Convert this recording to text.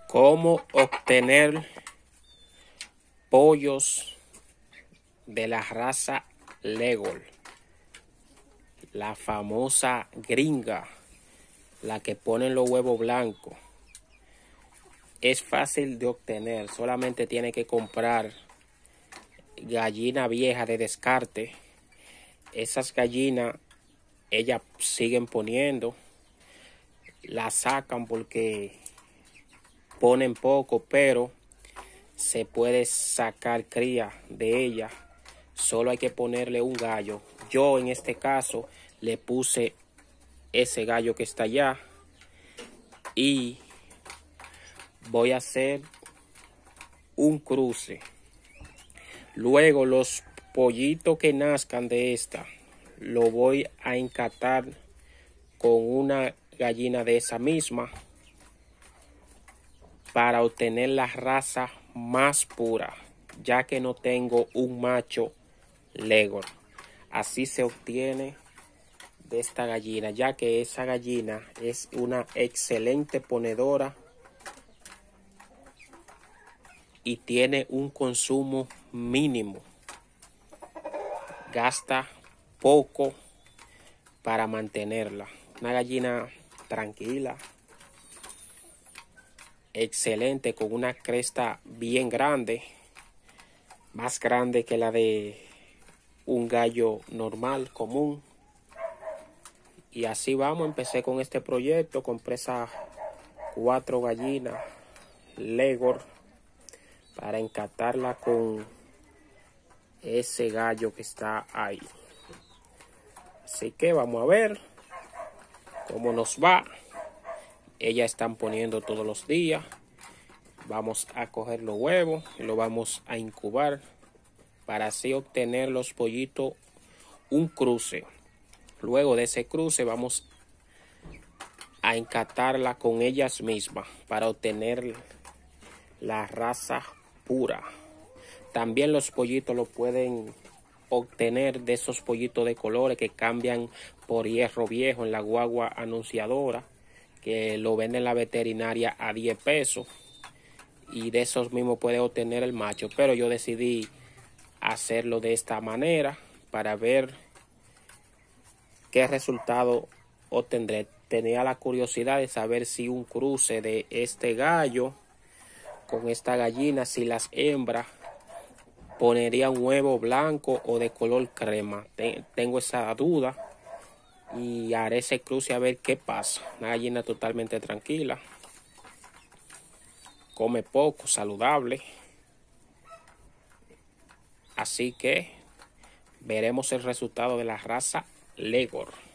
¿Cómo obtener pollos de la raza Legor? La famosa gringa, la que ponen los huevos blancos. Es fácil de obtener, solamente tiene que comprar gallina vieja de descarte. Esas gallinas, ellas siguen poniendo, las sacan porque ponen poco, pero se puede sacar cría de ella. Solo hay que ponerle un gallo. Yo en este caso le puse ese gallo que está allá y voy a hacer un cruce. Luego los pollitos que nazcan de esta lo voy a encatar con una gallina de esa misma para obtener la raza más pura, ya que no tengo un macho Legor. Así se obtiene de esta gallina, ya que esa gallina es una excelente ponedora y tiene un consumo mínimo. Gasta poco para mantenerla. Una gallina tranquila, excelente, con una cresta bien grande, más grande que la de un gallo normal, común. Y así vamos, empecé con este proyecto, compré esas 4 gallinas Legor para encatarla con ese gallo que está ahí. Así que vamos a ver cómo nos va. Ellas están poniendo todos los días. Vamos a coger los huevos y los vamos a incubar para así obtener los pollitos un cruce. Luego de ese cruce vamos a encatarla con ellas mismas para obtener la raza pura. También los pollitos lo pueden obtener de esos pollitos de colores que cambian por hierro viejo en la guagua anunciadora, que lo venden en la veterinaria a 10 pesos. Y de esos mismos puede obtener el macho. Pero yo decidí hacerlo de esta manera para ver qué resultado obtendré. Tenía la curiosidad de saber si un cruce de este gallo con esta gallina, si las hembras ponería un huevo blanco o de color crema. Tengo esa duda y haré ese cruce a ver qué pasa. Una gallina totalmente tranquila, come poco, saludable. Así que veremos el resultado de la raza Legor.